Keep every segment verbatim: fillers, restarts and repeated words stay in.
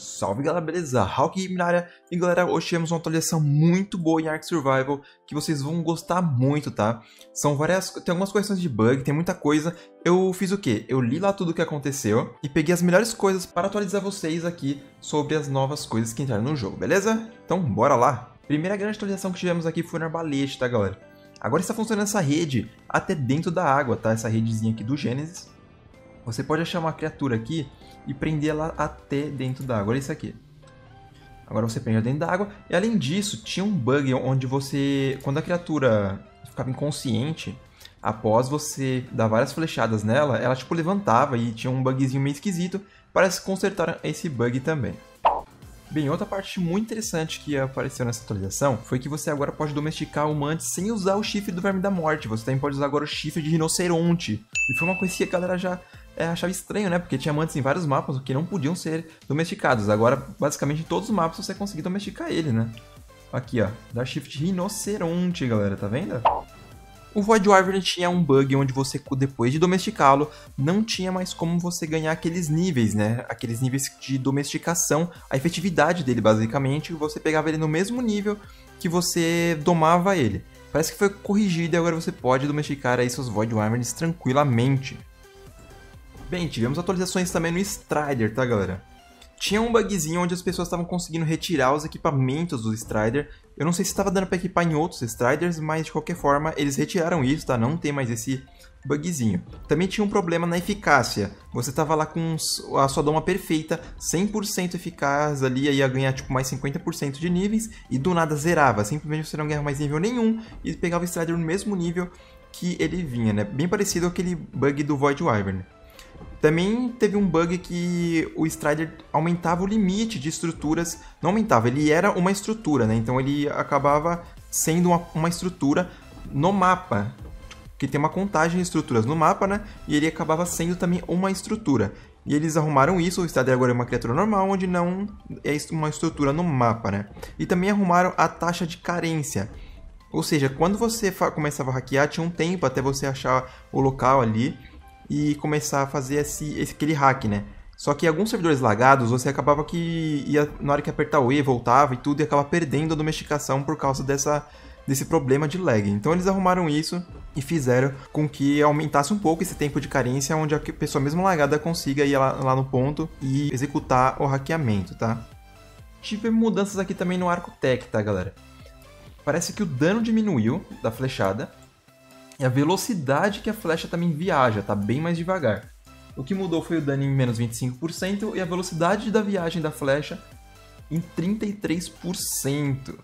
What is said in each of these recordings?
Salve galera, beleza? Hawk na área. E galera, hoje tivemos uma atualização muito boa em Ark Survival que vocês vão gostar muito, tá? São várias, tem algumas correções de bug, tem muita coisa. Eu fiz o quê? Eu li lá tudo o que aconteceu e peguei as melhores coisas para atualizar vocês aqui sobre as novas coisas que entraram no jogo, beleza? Então bora lá! Primeira grande atualização que tivemos aqui foi no Arbalete, tá galera? Agora está funcionando essa rede até dentro da água, tá? Essa redezinha aqui do Gênesis. Você pode achar uma criatura aqui e prender ela até dentro da água. Olha isso aqui. Agora você prende dentro da água. E além disso, tinha um bug onde você... Quando a criatura ficava inconsciente, após você dar várias flechadas nela, ela tipo levantava e tinha um bugzinho meio esquisito. Parece que consertaram esse bug também. Bem, outra parte muito interessante que apareceu nessa atualização foi que você agora pode domesticar o Mantis sem usar o chifre do Verme da Morte. Você também pode usar agora o chifre de Rinoceronte. E foi uma coisa que a galera já é, achava estranho, né? Porque tinha Mantis em vários mapas que não podiam ser domesticados. Agora, basicamente, em todos os mapas você conseguir domesticar ele, né? Aqui, ó. Dá chifre de Rinoceronte, galera. Tá vendo? O Void Wyvern tinha um bug onde você, depois de domesticá-lo, não tinha mais como você ganhar aqueles níveis, né? Aqueles níveis de domesticação, a efetividade dele, basicamente, você pegava ele no mesmo nível que você domava ele. Parece que foi corrigido e agora você pode domesticar aí seus Void Wyverns tranquilamente. Bem, tivemos atualizações também no Strider, tá galera? Tinha um bugzinho onde as pessoas estavam conseguindo retirar os equipamentos do Strider. Eu não sei se estava dando para equipar em outros Striders, mas de qualquer forma eles retiraram isso, tá? Não tem mais esse bugzinho. Também tinha um problema na eficácia. Você estava lá com a sua doma perfeita, cem por cento eficaz ali, ia ganhar tipo mais cinquenta por cento de níveis e do nada zerava. Simplesmente você não ganhava mais nível nenhum e pegava o Strider no mesmo nível que ele vinha, né? Bem parecido com aquele bug do Void Wyvern. Também teve um bug que o Strider aumentava o limite de estruturas. Não aumentava, ele era uma estrutura, né? Então ele acabava sendo uma, uma estrutura no mapa. Que tem uma contagem de estruturas no mapa, né? E ele acabava sendo também uma estrutura. E eles arrumaram isso, o Strider agora é uma criatura normal, onde não é uma estrutura no mapa, né? E também arrumaram a taxa de carência. Ou seja, quando você começava a hackear, tinha um tempo até você achar o local ali e começar a fazer esse, esse, aquele hack, né? Só que em alguns servidores lagados, você acabava que ia, na hora que apertar o E, voltava e tudo, e acaba perdendo a domesticação por causa dessa, desse problema de lag. Então eles arrumaram isso e fizeram com que aumentasse um pouco esse tempo de carência, onde a pessoa mesmo lagada consiga ir lá, lá no ponto e executar o hackeamento, tá? Tive mudanças aqui também no Arco Tech, tá, galera? Parece que o dano diminuiu da flechada, e a velocidade que a flecha também viaja, tá bem mais devagar. O que mudou foi o dano em menos vinte e cinco por cento e a velocidade da viagem da flecha em trinta e três por cento.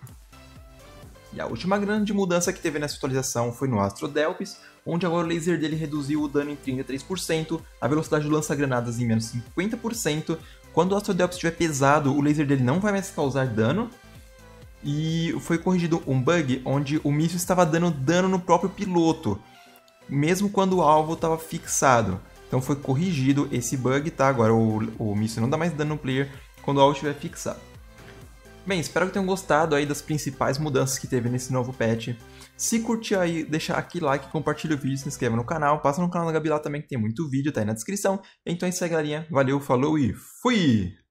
E a última grande mudança que teve nessa atualização foi no Astrodelphis, onde agora o laser dele reduziu o dano em trinta e três por cento, a velocidade do lança-granadas em menos cinquenta por cento. Quando o Astrodelphis estiver pesado, o laser dele não vai mais causar dano. E foi corrigido um bug onde o míssil estava dando dano no próprio piloto, mesmo quando o alvo estava fixado. Então foi corrigido esse bug, tá? Agora o, o míssil não dá mais dano no player quando o alvo estiver fixado. Bem, espero que tenham gostado aí das principais mudanças que teve nesse novo patch. Se curtiu aí, deixa aquele like, compartilha o vídeo, se inscreva no canal, passa no canal da Gabi lá também que tem muito vídeo, tá aí na descrição. Então é isso aí, galerinha. Valeu, falou e fui!